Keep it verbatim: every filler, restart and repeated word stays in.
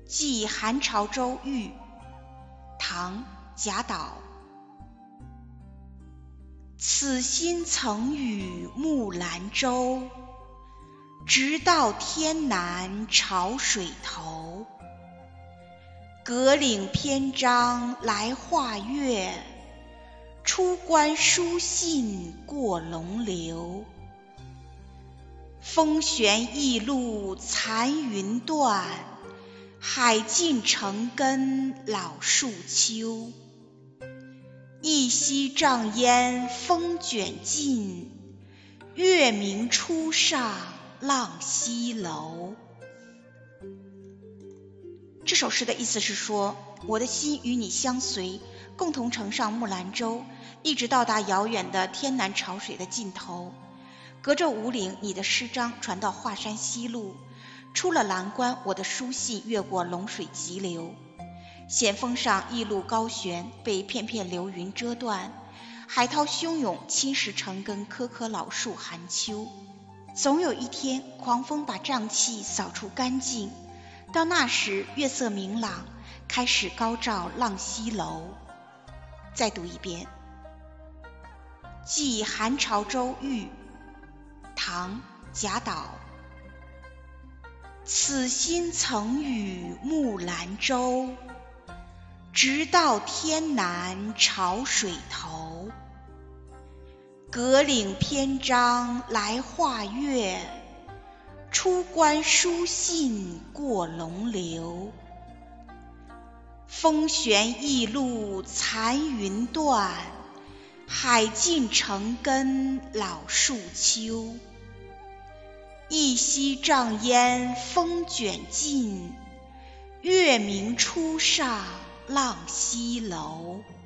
寄韩朝州玉，唐·贾岛。此心曾与木兰舟，直到天南潮水头。葛岭篇章来画月，出关书信过龙流。风悬驿路残云断，海尽城根老树秋。一夕瘴烟风卷尽，月明初上浪西楼。这首诗的意思是说，我的心与你相随，共同乘上木兰舟，一直到达遥远的天南潮水的尽头。隔着五岭，你的诗章传到华山西路，出了蓝关，我的书信越过龙水急流。险峰上驿路高悬，被片片流云遮断，海涛汹涌，侵蚀城根棵棵老树寒秋。总有一天，狂风把瘴气扫除干净，到那时月色明朗，开始高照浪西楼。再读一遍。寄韩朝州玉，唐·贾岛。此心曾与木兰舟，直到天南潮水头。葛岭篇章来画月，出关书信过龙流。风悬驿路残云断，海尽城根老树秋。一夕瘴烟风卷尽，月明初上浪西楼。